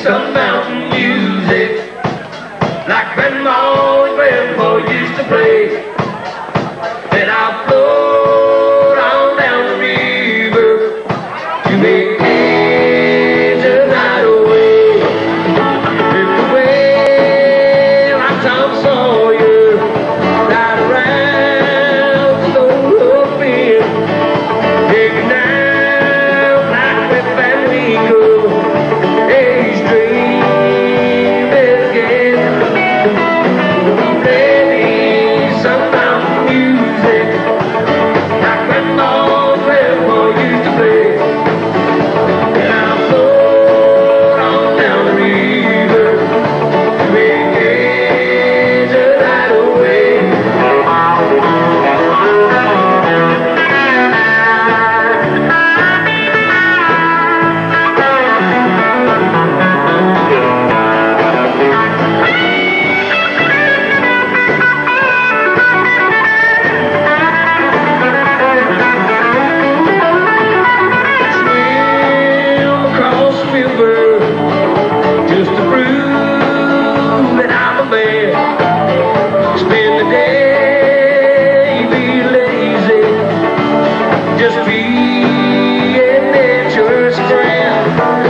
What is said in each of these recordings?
some mountain music, like Grandma and Grandpa used to play. Then I'll float on down the river to make the night away. Drift away like Tom Sawyer, ride around the old bend, take it down like Rip Van Winkle. He's dreaming again. Play me some mountain music, like Grandma and Grandpa used to play. And I'll float on down the river to engage the night away. Swim across the river just to prove that I'm a man. Spend the day, be lazy, just be in nature's friend.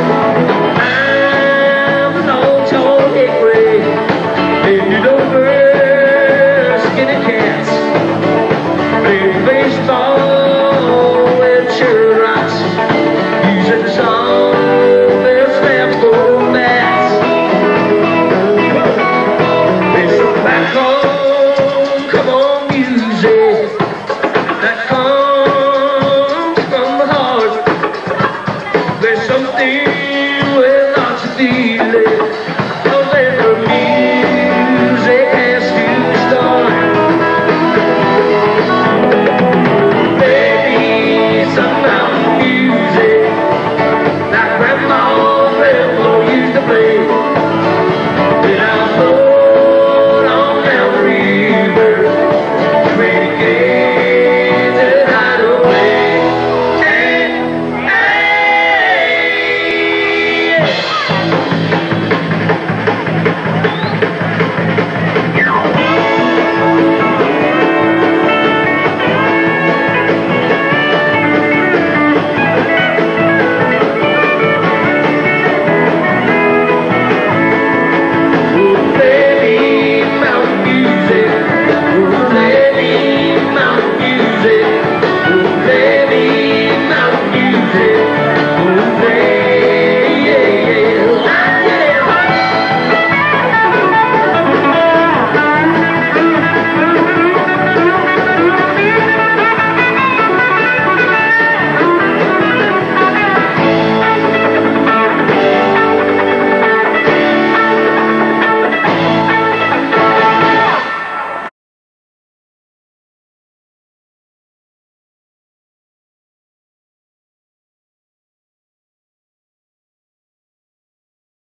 I'm an old tall hickory, bending over skinny cats, playing baseball